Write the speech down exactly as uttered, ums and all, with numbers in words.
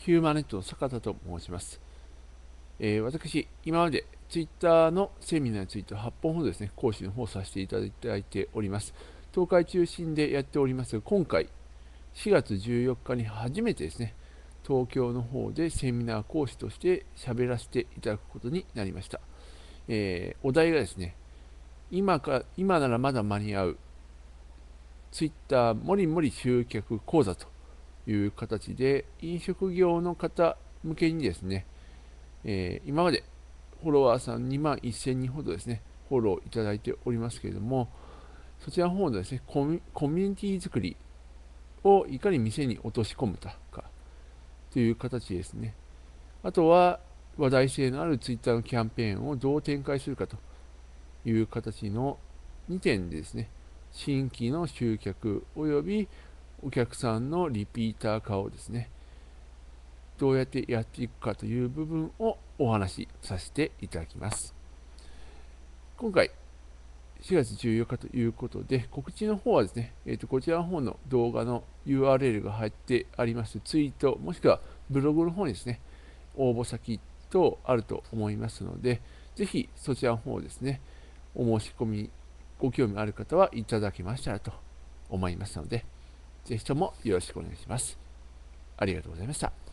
ヒューマネットの坂田と申します。えー、私、今まで Twitter のセミナーについてはっぽんほどですね、講師の方させていただいております。東海中心でやっておりますが、今回、しがつじゅうよっかに初めてですね、東京の方でセミナー講師として喋らせていただくことになりました。えー、お題がですね、今か、今ならまだ間に合う Twitter もりもり集客講座という形で、飲食業の方向けにですね、えー今までフォロワーさんにまんせんにんほどですね、フォローいただいておりますけれども、そちらの方のですね、コミコミュニティ作りをいかに店に落とし込むかという形ですね。あとは、話題性のある Twitter のキャンペーンをどう展開するかという形のにてんでですね、新規の集客及びお客さんのリピーター化をですね、どうやってやっていくかという部分をお話しさせていただきます。今回、しがつじゅうよっかということで、告知の方はですね、えーと、こちらの方の動画の ユーアールエル が入ってありますツイート、もしくはブログの方にですね、応募先等あると思いますので、ぜひそちらの方ですね、お申し込み、ご興味ある方はいただけましたらと思いますので、ぜひともよろしくお願いします。ありがとうございました。